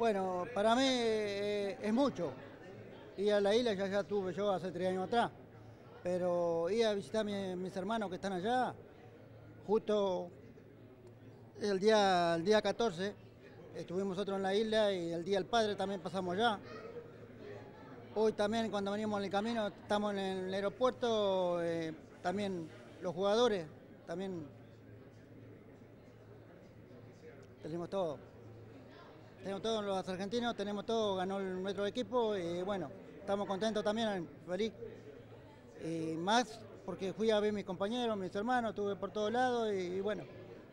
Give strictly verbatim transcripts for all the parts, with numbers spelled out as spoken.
Bueno, para mí eh, es mucho. Ir a la isla ya, ya tuve yo hace tres años atrás, pero ir a visitar a mi- mis hermanos que están allá, justo el día, el día catorce estuvimos nosotros en la isla y el día del padre también pasamos allá. Hoy también cuando venimos en el camino estamos en el aeropuerto, eh, también los jugadores, también tenemos todo. Tenemos todos los argentinos, tenemos todo, ganó el nuestro equipo y bueno, estamos contentos también, feliz. Y más porque fui a ver a mis compañeros, mis hermanos, estuve por todos lados y, y bueno.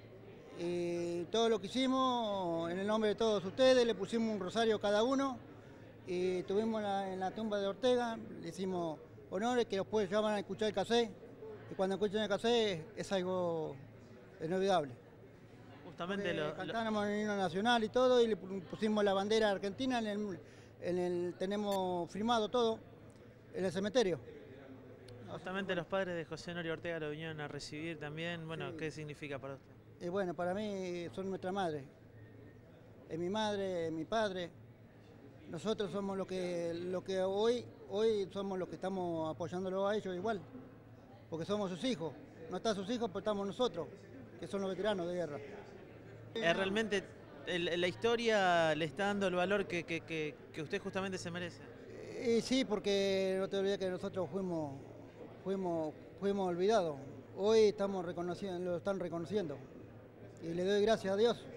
Y todo lo que hicimos en el nombre de todos ustedes, le pusimos un rosario cada uno y estuvimos en la, en la tumba de Ortega, le hicimos honores que después ya van a escuchar el cassette y cuando escuchen el cassette es algo inolvidable. Justamente lo, lo- Cantábamos el himno nacional y todo y le pusimos la bandera argentina, en el, en el- tenemos firmado todo en el cementerio. justamente los padres de José Honorio Ortega lo vinieron a recibir también. Bueno, Sí. ¿qué significa para usted? Y bueno, para mí son nuestra madre. Es mi madre, es mi padre. Nosotros somos lo que, lo que hoy, hoy somos los que estamos apoyándolo a ellos igual, porque somos sus hijos. No están sus hijos, pero estamos nosotros, que son los veteranos de guerra. Eh, realmente el- la historia le está dando el valor que, que- que- que usted justamente se merece. Y sí, porque no te olvides que nosotros fuimos, fuimos, fuimos olvidados. Hoy estamos reconociendo, lo están reconociendo. Y le doy gracias a Dios.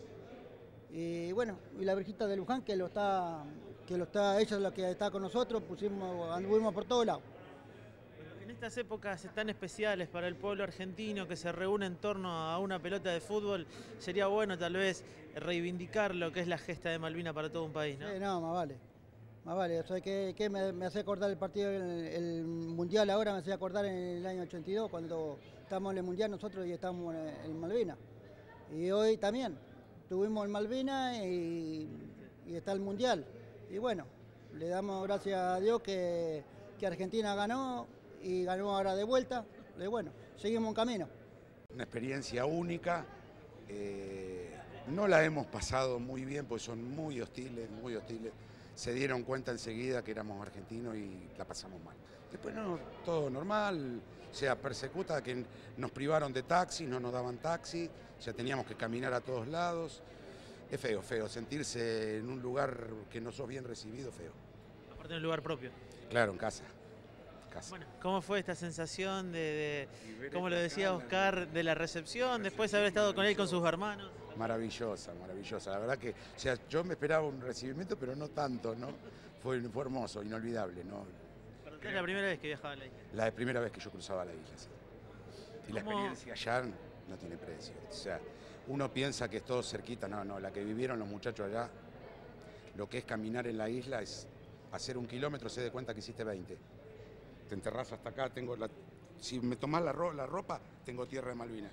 Y bueno, y la Virgita de Luján que lo está, que lo está, ella es la que está con nosotros, pusimos, anduvimos por todos lados. En estas épocas tan especiales para el pueblo argentino que se reúne en torno a una pelota de fútbol, sería bueno tal vez reivindicar lo que es la gesta de Malvina para todo un país, ¿no? Sí, no, más vale. Más vale. O sea, que, que me, me hace acordar el partido, el, el Mundial ahora me hace acordar en el año ochenta y dos, cuando estábamos en el Mundial nosotros y estábamos en, en Malvinas. Y hoy también, tuvimos el Malvinas y, y está el Mundial. Y bueno, le damos gracias a Dios que, que Argentina ganó y ganó ahora de vuelta. Y bueno, seguimos en camino. Una experiencia única, eh, no la hemos pasado muy bien porque son muy hostiles, muy hostiles. Se dieron cuenta enseguida que éramos argentinos y la pasamos mal. Después no, todo normal, o sea, persecuta que nos privaron de taxis, no nos daban taxi, o sea, teníamos que caminar a todos lados. Es feo, feo, sentirse en un lugar que no sos bien recibido, feo. Aparte de un lugar propio. Claro, en casa. casa. Bueno, ¿cómo fue esta sensación de, Y de ver como lo esta decía cámara, Oscar, de la recepción, después de haber estado con él con sus hermanos? Maravillosa, maravillosa. La verdad que, o sea, yo me esperaba un recibimiento, pero no tanto, ¿no? Fue, fue hermoso, inolvidable, ¿no? Para usted es la primera vez que viajaba a la isla. La primera vez que yo cruzaba la isla, sí. Y la ¿Cómo? experiencia allá no tiene precio. O sea, uno piensa que es todo cerquita, no, no, la que vivieron los muchachos allá, lo que es caminar en la isla es hacer un kilómetro, se de cuenta que hiciste veinte. Te enterrás hasta acá, tengo la, si me tomás la, ro, la ropa, tengo tierra de Malvinas.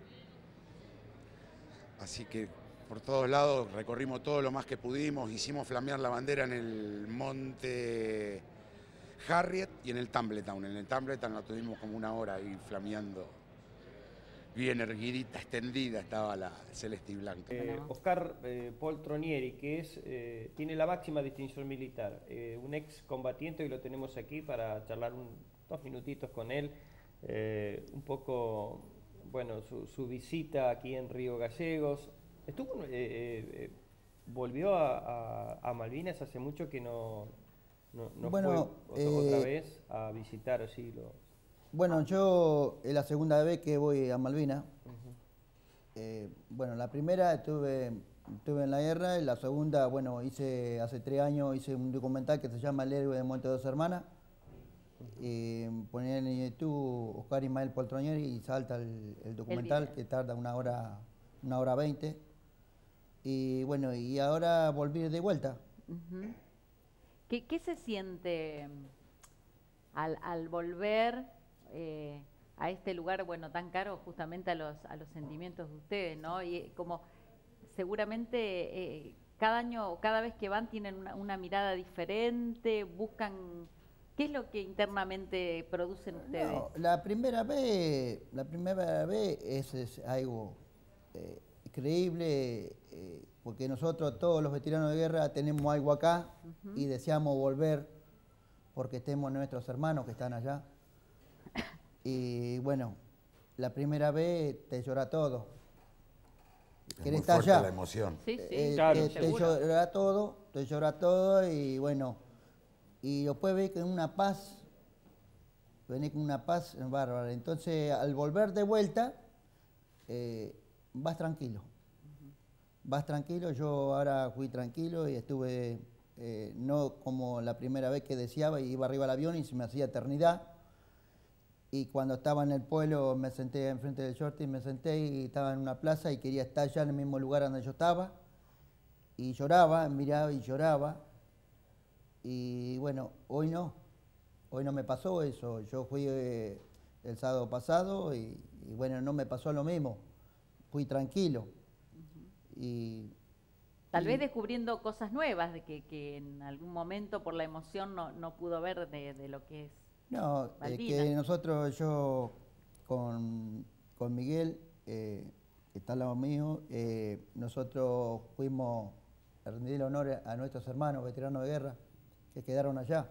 Así que por todos lados recorrimos todo lo más que pudimos, hicimos flamear la bandera en el monte Harriet y en el Tumbledown. En el Tumbledown la tuvimos como una hora ahí flameando. Bien erguidita, extendida estaba la celeste y blanca. Eh, Oscar eh, Poltronieri, que es, eh, tiene la máxima distinción militar, eh, un ex combatiente, y lo tenemos aquí para charlar un, dos minutitos con él, eh, un poco, bueno, su, su visita aquí en Río Gallegos. Estuvo, eh, eh, volvió a, a, a Malvinas hace mucho que no, no, no Bueno, fue otra, otra eh, vez a visitar así lo... Bueno, yo es la segunda vez que voy a Malvinas. Uh-huh. Eh, bueno, la primera estuve, estuve en la guerra y la segunda, bueno, hice hace tres años hice un documental que se llama El héroe de Monte de Dos Hermanas. Uh-huh. Y poner en YouTube Oscar Ismael Poltronieri y salta el, el documental el que tarda una hora, una hora veinte. Y bueno, y ahora volví de vuelta. Uh-huh. ¿Qué, ¿Qué se siente al, al volver eh, a este lugar, bueno, tan caro justamente a los, a los sentimientos de ustedes, ¿no? Y como seguramente eh, cada año, cada vez que van tienen una, una mirada diferente, buscan... ¿Qué es lo que internamente producen ustedes? No, la primera vez, la primera vez es, es algo eh, increíble, eh, porque nosotros todos los veteranos de guerra tenemos algo acá uh-huh. y deseamos volver porque tenemos nuestros hermanos que están allá. Y bueno, la primera vez te llora todo. Es muy fuerte allá. La emoción. Sí, sí, eh, claro, eh, te llora todo, te llora todo y bueno, y después ves que una paz, venís con una paz bárbara. Entonces, al volver de vuelta, eh, vas tranquilo. Uh-huh. Vas tranquilo, yo ahora fui tranquilo y estuve, eh, no como la primera vez que deseaba, y iba arriba al avión y se me hacía eternidad. Y cuando estaba en el pueblo me senté enfrente del shorty, me senté y estaba en una plaza y quería estar ya en el mismo lugar donde yo estaba. Y lloraba, miraba y lloraba. Y bueno, hoy no, hoy no me pasó eso. Yo fui eh, el sábado pasado y, y bueno, no me pasó lo mismo. Fui tranquilo. Uh-huh. y, Tal y, vez descubriendo cosas nuevas de que, que en algún momento por la emoción no, no pudo ver de, de lo que es. No, eh, que nosotros, yo con, con Miguel, eh, que está al lado mío, eh, nosotros fuimos a rendir el honor a nuestros hermanos veteranos de guerra que quedaron allá,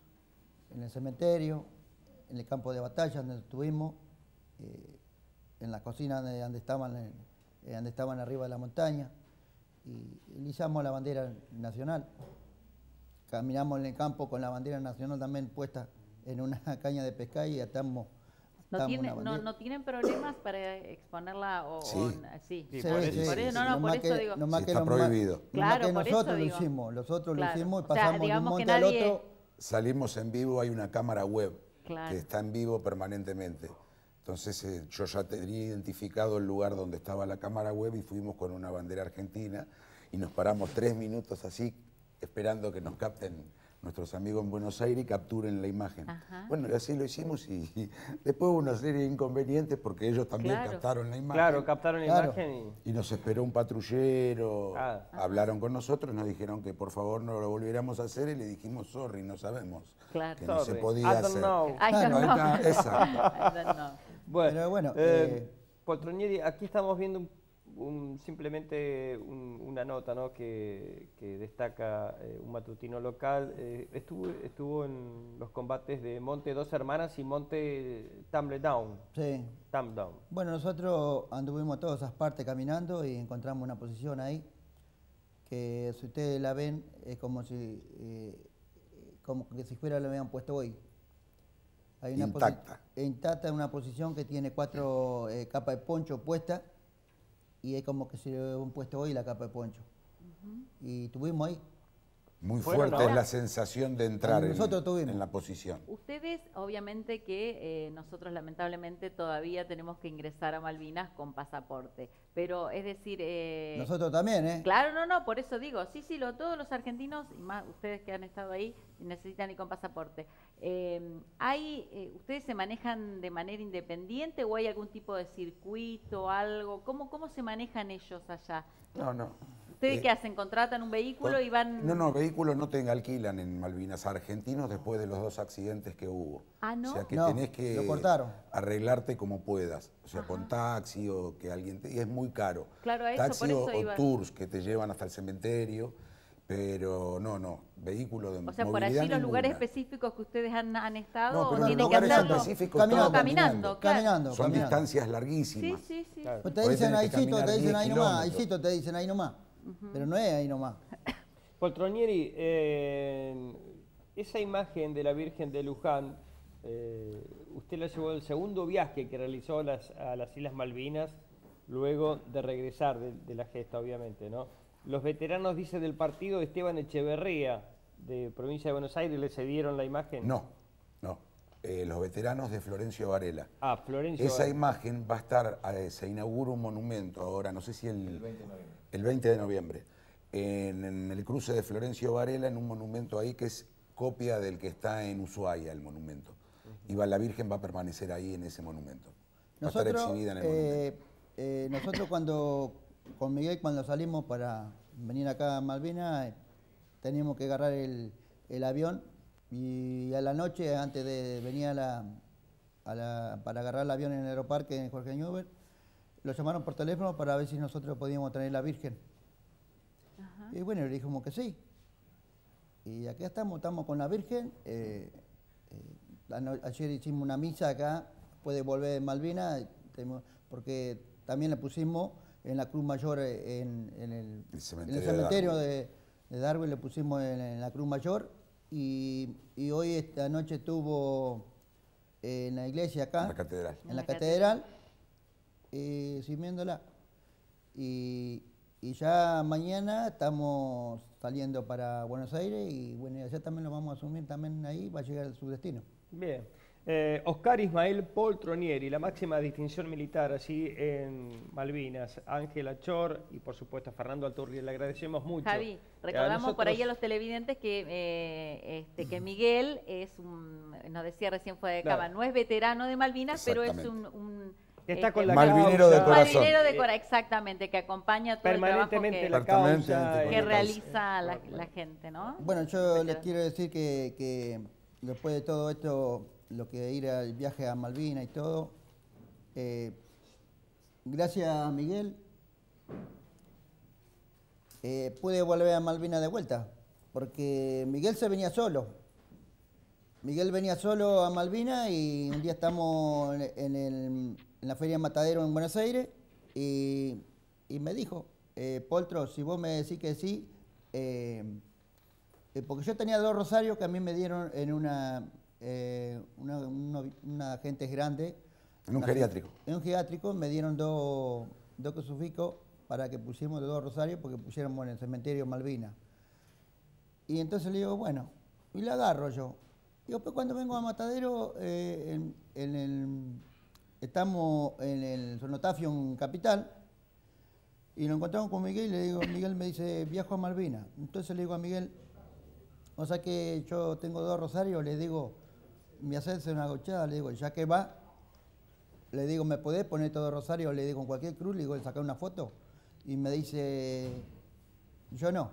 en el cementerio, en el campo de batalla donde estuvimos, eh, en la cocina donde, donde, estaban, eh, donde estaban arriba de la montaña, y, y izamos la bandera nacional. Caminamos en el campo con la bandera nacional también puesta en una caña de pescar y atamos. ¿No, tiene, no, ¿No tienen problemas para exponerla? O, sí. o, sí. sí, sí, por, sí, por eso, sí, no, no, sí. por No eso que, digo. No más sí, que está los prohibido. Claro, no más que nosotros lo digo. hicimos, nosotros claro. lo hicimos y o sea, pasamos de un monte nadie... al otro. Salimos en vivo, hay una cámara web claro. que está en vivo permanentemente. Entonces eh, yo ya tenía identificado el lugar donde estaba la cámara web y fuimos con una bandera argentina y nos paramos tres minutos así esperando que nos capten nuestros amigos en Buenos Aires y capturen la imagen. Ajá. Bueno, y así lo hicimos y, y después hubo una serie de inconvenientes porque ellos también claro. captaron la imagen. Claro, captaron la claro. imagen y... Y nos esperó un patrullero, ah. hablaron con nosotros, nos dijeron que por favor no lo volviéramos a hacer y le dijimos sorry, no sabemos, claro. que no sorry. se podía I don't hacer. Know. I don't know. Exacto. I don't know. Bueno, Pero bueno, eh, eh, Poltronieri, aquí estamos viendo un, un, simplemente un, una nota, ¿no? que, que destaca eh, un matutino local. Eh, estuvo, estuvo en los combates de Monte Dos Hermanas y Monte Tumbledown. Sí. Tumbledown. Bueno, nosotros anduvimos todas esas partes caminando y encontramos una posición ahí que si ustedes la ven es como si, eh, como que si fuera lo habían puesto hoy. Hay una intacta. Intacta, una posición que tiene cuatro eh, capas de poncho puestas y es como que se le han puesto hoy la capa de poncho. Uh-huh. Y estuvimos ahí. Muy Bueno, fuerte no. es la sensación de entrar en, en la posición. Ustedes, obviamente que eh, nosotros lamentablemente todavía tenemos que ingresar a Malvinas con pasaporte, pero es decir... Eh, nosotros también, ¿eh? Claro, no, no, por eso digo, sí, sí, lo, todos los argentinos, y más ustedes que han estado ahí, necesitan ir con pasaporte. Eh, ¿hay, eh, ¿Ustedes se manejan de manera independiente o hay algún tipo de circuito, algo? ¿Cómo, cómo se manejan ellos allá? No, no. ¿Ustedes Eh, qué hacen? ¿Contratan un vehículo y van...? No, no, vehículos no te alquilan en Malvinas argentinos después de los dos accidentes que hubo. Ah, ¿no? O sea que No, tenés que lo cortaron. arreglarte como puedas. O sea, Ajá. con taxi o que alguien te... Y es muy caro. Claro, a eso, taxi por eso o, iba. o tours que te llevan hasta el cementerio. Pero no, no, vehículo de O sea, por movilidad allí los ninguna. lugares específicos que ustedes han, han estado, No, pero ¿o en tienen que lugares hacerlo específicos caminando, No, caminando, claro. Caminando, Son caminando. distancias Sí, larguísimas. sí, sí. Claro. Pues te Por ahí dicen tenés ahí, que Cito, te caminar dicen diez ahí nomás, kilómetros. ahí Cito, te dicen ahí nomás. Uh-huh. Pero no es ahí nomás. Poltronieri, eh, esa imagen de la Virgen de Luján, eh, usted la llevó el segundo viaje que realizó a las, a las Islas Malvinas, luego de regresar de, de la gesta, obviamente, ¿no? Los veteranos, dice, del partido de Esteban Echeverría, de provincia de Buenos Aires, ¿le cedieron la imagen? No, no. Eh, los veteranos de Florencio Varela. Ah, Florencio Esa Varela. imagen va a estar, eh, se inaugura un monumento ahora, no sé si el, el veinte de noviembre, el veinte de noviembre en, en el cruce de Florencio Varela, en un monumento ahí que es copia del que está en Ushuaia, el monumento. Uh-huh. Y va, la Virgen va a permanecer ahí en ese monumento. Va Nosotros, a estar exhibida en el eh, monumento. Eh, nosotros cuando, con Miguel, cuando salimos para venir acá a Malvinas, eh, teníamos que agarrar el, el avión y a la noche, antes de venir a la, a la, para agarrar el avión en el aeroparque en Jorge Newbery, lo llamaron por teléfono para ver si nosotros podíamos traer la Virgen. Ajá. Y bueno, le dijimos que sí. Y acá estamos, estamos con la Virgen. Eh, eh, ayer hicimos una misa acá, puede volver de Malvinas, porque también le pusimos en la Cruz Mayor, en, en el, el cementerio, en el cementerio de, de Darwin, le pusimos en, en la Cruz Mayor. Y, y hoy, esta noche, estuvo en la iglesia acá, en la catedral, en la catedral, eh, sirviéndola. Y, y ya mañana estamos saliendo para Buenos Aires y bueno, ya también lo vamos a asumir también ahí, va a llegar a su destino. Bien. Eh, Oscar Ismael Poltronieri, la máxima distinción militar allí en Malvinas, Ángela Chor y por supuesto a Fernando Alturri, le agradecemos mucho. Javi, recordamos nosotros... por ahí a los televidentes que, eh, este, que Miguel es un, nos decía recién fuera de Claro. Cava, no es veterano de Malvinas, pero es un... un está este, con la Malvinero causa, de corazón. Malvinero de corazón, exactamente, que acompaña todo el trabajo permanentemente que, la causa, que eh, realiza la, la gente, ¿no? Bueno, yo les quiero decir que, que después de todo esto, lo que ir al viaje a Malvinas y todo, eh, gracias a Miguel, eh, pude volver a Malvinas de vuelta, porque Miguel se venía solo. Miguel venía solo a Malvinas y un día estamos en, en, el, en la Feria Matadero en Buenos Aires y, y me dijo, eh, Poltro, si vos me decís que sí, eh, eh, porque yo tenía dos rosarios que a mí me dieron en una, eh, una, una, una gente grande. en un una, geriátrico. En un geriátrico me dieron dos, dos crucifijos para que pusiéramos de dos rosarios porque pusiéramos en el cementerio Malvinas. Y entonces le digo, bueno, y la agarro yo. Digo, pues cuando vengo a Matadero, eh, en, en el, estamos en el sonotafio en Capital, y nos encontramos con Miguel y le digo, Miguel me dice, viajo a Malvinas. Entonces le digo a Miguel, o sea que yo tengo dos rosarios, le digo, me haces una gochada, le digo, ya que va, le digo, ¿me podés poner todo rosario? Le digo, con cualquier cruz, le digo, sacar una foto. Y me dice, yo no,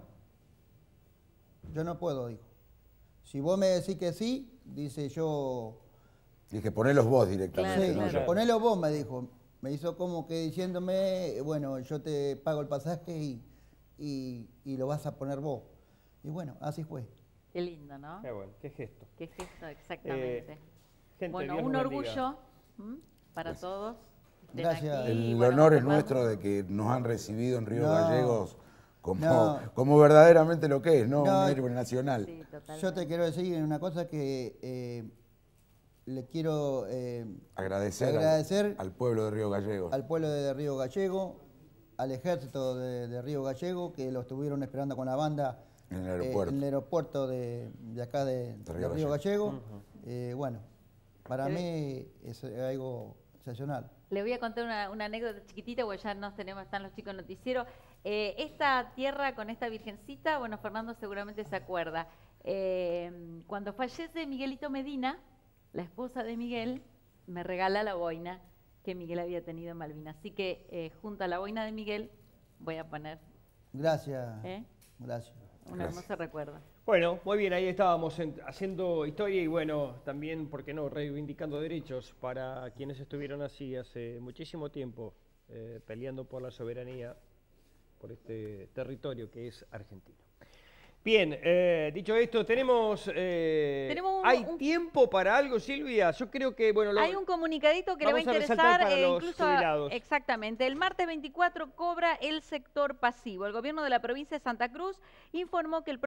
yo no puedo, dijo. Si vos me decís que sí, dice yo... Dije, ponelos vos directamente. Sí, ¿no? claro. ponelo vos, me dijo. Me hizo como que diciéndome, bueno, yo te pago el pasaje y, y, y lo vas a poner vos. Y bueno, así fue. Qué lindo, ¿no? Qué bueno, qué gesto. Qué gesto, exactamente. Eh, gente, bueno, Dios un los bendiga. orgullo ¿m? para Gracias. todos. Estén Gracias. aquí, El bueno, honor es formando- nuestro de que nos han recibido en Río No, Gallegos como, no. como verdaderamente lo que es, ¿no? No. Un héroe nacional. Sí, totalmente. Yo te quiero decir una cosa que eh, le quiero eh, Agradecer, al- agradecer Al, pueblo de Río Gallegos. al pueblo de Río Gallego, al ejército de, de Río Gallego, que lo estuvieron esperando con la banda En el eh, aeropuerto. en el aeropuerto de, de acá de, De de Río Río, Gallego. Gallego. Eh, bueno, para Se mí es algo excepcional. Le voy a contar una, una anécdota chiquitita, porque ya nos tenemos, están los chicos en noticiero. Eh, esta tierra con esta virgencita, bueno, Fernando seguramente se acuerda. Eh, cuando fallece Miguelito Medina, la esposa de Miguel, me regala la boina que Miguel había tenido en Malvinas. Así que eh, junto a la boina de Miguel voy a poner Gracias, ¿eh? gracias. un Gracias. hermoso recuerdo. Bueno, muy bien, ahí estábamos en- haciendo historia y bueno, también, ¿por qué no?, reivindicando derechos para quienes estuvieron así hace muchísimo tiempo, eh, peleando por la soberanía, por este territorio que es Argentina. Bien, eh, dicho esto, tenemos... eh, Tenemos un- ¿Hay un- tiempo para algo, Silvia? Yo creo que, bueno... lo- Hay un comunicadito que le va a vamos a resaltar interesar, para eh, los incluso a- jubilados. exactamente. El martes veinticuatro cobra el sector pasivo. El gobierno de la provincia de Santa Cruz informó que el